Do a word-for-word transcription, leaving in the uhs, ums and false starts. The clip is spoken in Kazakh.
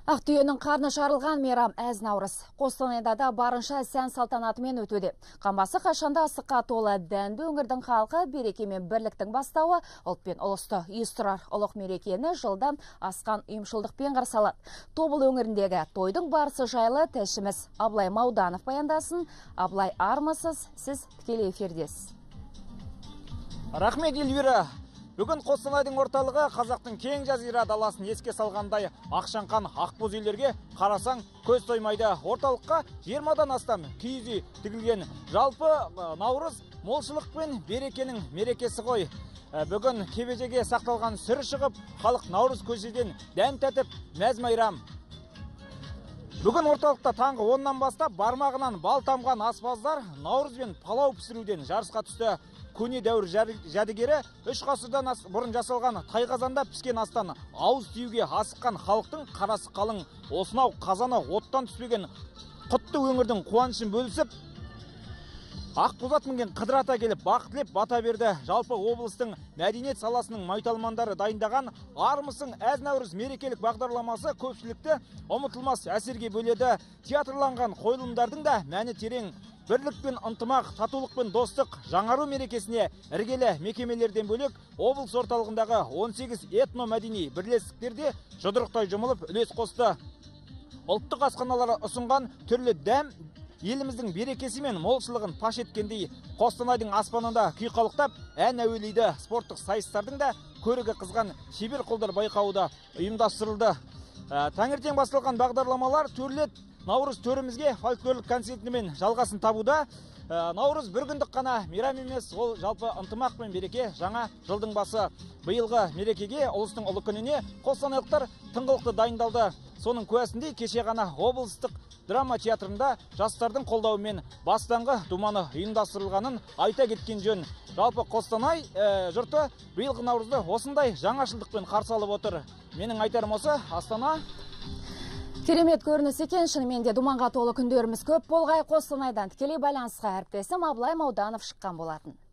Ақтүйенің қарны жарылған мейрам әз наурыз. Қостанайда да барынша сән салтанатымен өтуде. Қамбасы қашанда асыққа толы дәнді өңірдің халқы береке мен бірліктің бастауы, ұлт пен ұлысты үйістірар ұлық мерекені жылдан асқан ұйымшылдықпен қарсы алады. Тобыл өңіріндегі тойдың барысы жайлы тілшіміз Аблай Мауданов баяндасын. Аблай, армысыз, сіз тікелей эфирдесіз. Рахмет, Эльвира. Бүгін Қостанайдың орталығы қазақтың кең жазира даласын еске салғандай ақшаңқан ақбоз үйлерге қарасаң көз тоймайды. Орталыққа жиырмадан астам киіз үй тігілген. Жалпы наурыз молшылық пен берекенің мерекесі ғой. Бүгін кебежеге сақталған сүр шығып, халық наурыз көшеден дән тәтіп мәз майрам. Бүгін орталықта таңғы оннан бастап бармағынан бал тамған аспаздар наурыз бен палау пісіруден жарысқа түсті. Көне дәуір жәдігері үш ғасырдан бұрын жасалған тайқазанда піскен астан ауыз тиюге асыққан халықтың қарасы қалың. Осынау қазаны оттан түспеген құтты өңірдің қуанышын бөлісіп, ақбозат мінген қыдырата келіп бақ тілеп бата берді. Жалпы облыстың мәдениет саласының майталмандары дайындаған армысың әз наурыз мерекелік бағдарламасы көпшілікті ұмытылмас әсерге бөледі. Театрланған қойылымдардың да мәні терең. Бірлік пен ынтымақ, татулық пен достық жаңару мерекесіне іргелі мекемелерден бөлек облыс орталығындағы он сегіз этно-мәдени бірлестіктерде жұдырықтай жұмылып үлес қосты. Ұлттық асханалары ұсынған түрлі дәм еліміздің берекесі мен молшылығын паш еткендей, Қостанайдың аспанында күйқалықтап ән әуелейді. Спорттық сайыстардың да көрігі қызған шебер қолдар байқауы да ұйымдастырылды. Таңертең басталған бағдарламалар төрлет наурыз төрімізге фольклорлық концертімен жалғасын табуда. Наурыз бір күндік қана мейрам емес, ол жалпы ынтымақ пен береке жаңа жылдың басы. Биылғы мерекеге ұлыстың ұлы күніне қостанайлықтар тыңғылықты дайындалды. Соның куәсіндей кеше ғана облыстық драма театрында жастардың қолдауымен бастаңғы думаны ұйымдастырылғанын айта кеткен жөн. Жалпы Қостанай жұрты биылғы наурызды осындай жаңашылдықпен қарсы алып отыр. Менің айтарым осы. Астана. Керемет көрініс екен. Шынымен де думанға толы күндеріміз көп болғай. Қостанайдан тікелей байланысқа әріптесім Аблай Мауданов шыққан болатын.